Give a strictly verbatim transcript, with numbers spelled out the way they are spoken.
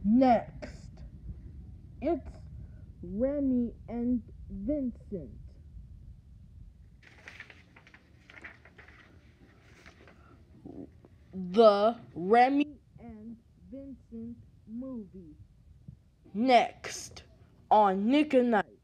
Next, it's Remy and Vincent. The Remy and Vincent movie. Next, on Nick and Nite.